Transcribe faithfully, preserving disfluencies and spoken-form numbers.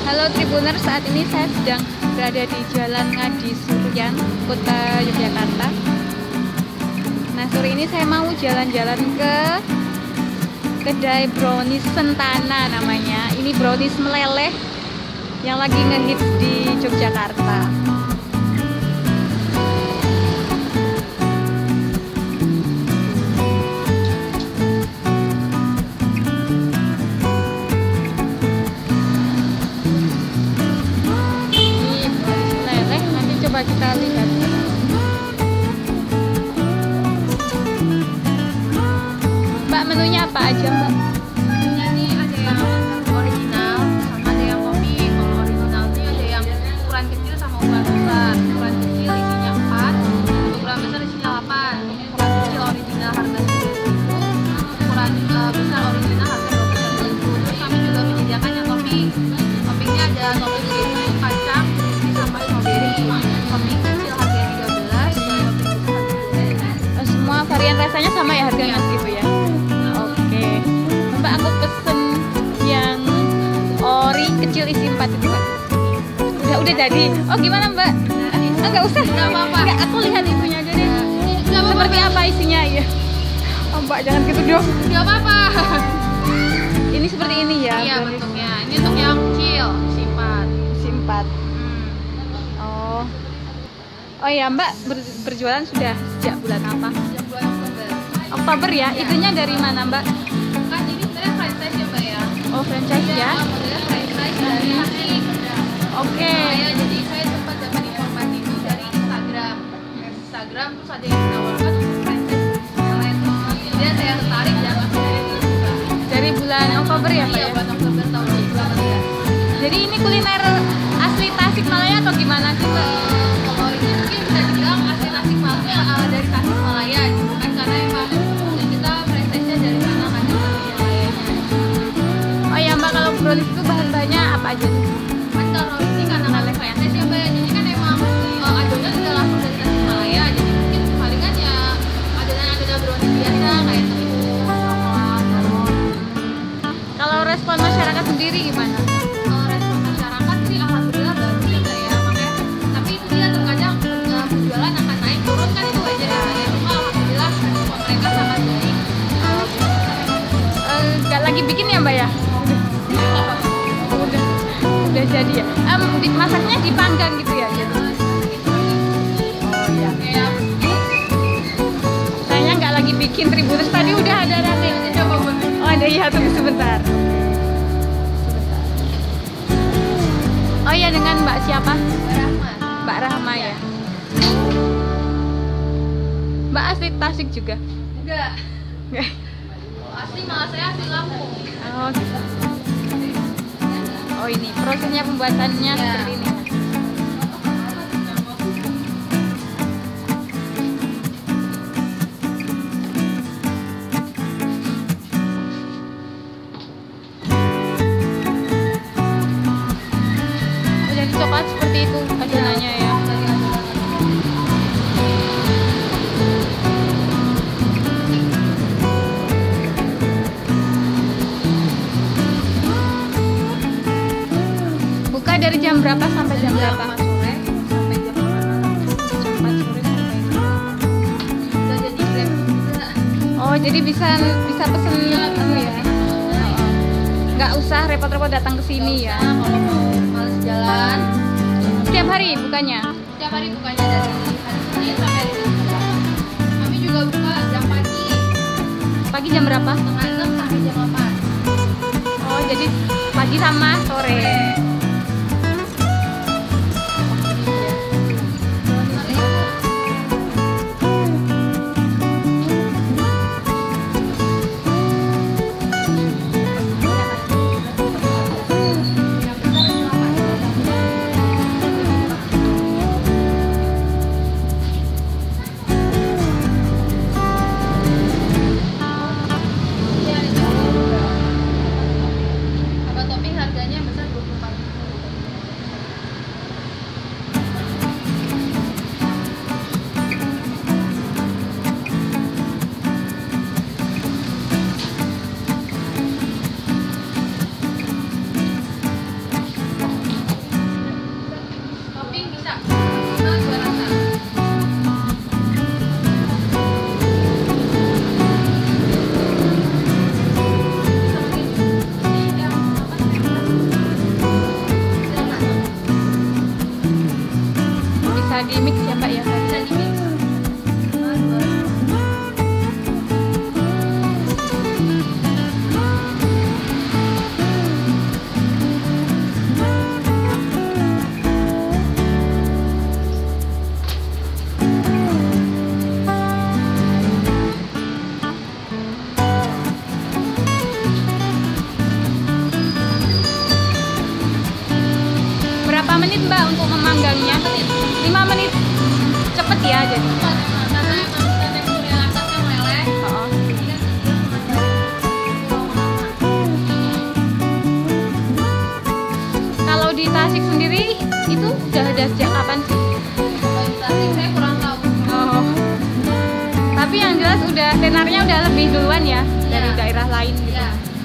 Halo Tribuner, saat ini saya sedang berada di Jalan Ngadi Suryan, Kota Yogyakarta. Nah, sore ini saya mau jalan-jalan ke kedai brownies Sentana namanya. Ini brownies meleleh yang lagi ngehits di Yogyakarta. Coba kita lihat. Mbak, menunya apa aja, Mbak? Menunya ini ada yang original, sama ada yang kopi. Kalau original ini ada yang ukuran kecil sama ukuran besar. Ukuran kecil isinya empat, ukuran besar isinya delapan. Ukuran kecil original harga sepuluh ribu, ukuran uh, besar original harga dua puluh satu ribu. Terus kami juga menyediakan yang topping. Toppingnya ada topping keju, kacang, crispy sama strawberry. Topping kecil harganya tiga belas, dan topping besar satu. Semua varian rasanya sama ya harganya gitu ya? Oke. Mbak, aku pesen yang ori kecil isi empat itu, Mbak. Udah, udah jadi. Oh, gimana, Mbak? Ah, nggak usah. Nggak apa-apa. Nggak, aku lihat itunya aja deh. Nggak apa-apa. Seperti apa isinya ya? Oh, Mbak, jangan gitu dong. Nggak apa-apa. Ini seperti ini ya? Iya, brownies. bentuknya. Ini untuk yang kecil, isi empat. Isi empat. Hmm. Oh. Oh ya, Mbak, ber- berjualan sudah sejak bulan apa? Sejak bulan Oktober. Oktober ya? Iya. Itunya dari mana, Mbak? Kan ini sebenarnya franchise ya, Mbak ya. Oh, franchise Iya, ya? modelnya franchise dari Tasik. Oke. Saya jadi saya sempat dapat informasi itu dari Instagram. Instagram terus ada yang menawarkan untuk franchise yang lain. Kemudian saya tertarik dan akhirnya dibuka. Dari bulan Oktober ya, Mbak? Iya, Ya? bulan Oktober tahun dua ribu delapan belas. Jadi ini kuliner asli Tasikmalaya atau gimana sih, Mbak? Eh, Kalau ini mungkin bisa dibilang asli Tasikmalaya, eh, dari Tasikmalaya gitu kan, karena emang kita franchise-nya dari sana kan dari Tasikmalaya. Oh ya, Mbak, kalau brownies itu bahan-bahannya apa aja nih? Kan kalau ini karena kalian franchise ya, Mbak, jadi kan emang eh, adonan udah langsung dari Tasikmalaya, jadi mungkin palingan ya adonan-adonan brownies biasa kayak tepung, coklat, telur. Kalau respon masyarakat sendiri gimana? Eh, respon masyarakat sih alhamdulillah bagus ya, Mbak ya, makanya tapi itu dia terkadang eh, penjualan akan naik turun kan, itu wajar ya, Mbak ya. Cuma alhamdulillah respon mereka sangat baik. Eh, nggak lagi bikin ya, Mbak ya? Udah, udah jadi ya. Em, di- masaknya dipanggang gitu ya? Jadi. Oh iya. Kayak Sayangnya nggak lagi bikin Tribuners, tadi udah ada nanti. coba bener. Oh ada ya, tunggu sebentar. Sebentar. Oh ya, dengan Mbak siapa? Rahmat. Mbak Rahma ya. Mbak asli Tasik juga? Enggak. Nggak. Asli malah saya asli Lampung. Oh gitu. Oh ini prosesnya pembuatannya Ya. seperti ini. Oh, jadi coklat seperti itu adonannya ya. Dari adonan. Buka dari jam berapa sampai jam Jam berapa? lima sore sampai jam delapan malam. Jam empat sore sampai Udah jadi Grab juga. Oh, jadi bisa bisa pesen anu ya. Nggak usah repot-repot datang ke sini ya. Nggak usah, kalau mau males jalan, Setiap hari bukannya. setiap hari bukanya dari hari Senin sampai hari Jumat. Kami juga buka jam pagi, Pagi jam berapa? setengah enam sampai jam delapan. Oh, jadi pagi sama sore. Kalau topping harganya besar dua puluh empat ribu. bisa di mix ya Mbak ya? Bisa di mix. Berapa menit Mbak untuk memanggangnya? lima menit. Cepet ya jadi. Karena emang kita tekstur yang atasnya meleleh. Oh. Kalau di Tasik sendiri itu udah ada sejak kapan sih? Kalau di Tasik saya kurang tahu. Oh. Tapi yang jelas udah tenarnya udah lebih duluan ya dari Iya. daerah lain gitu. Iya.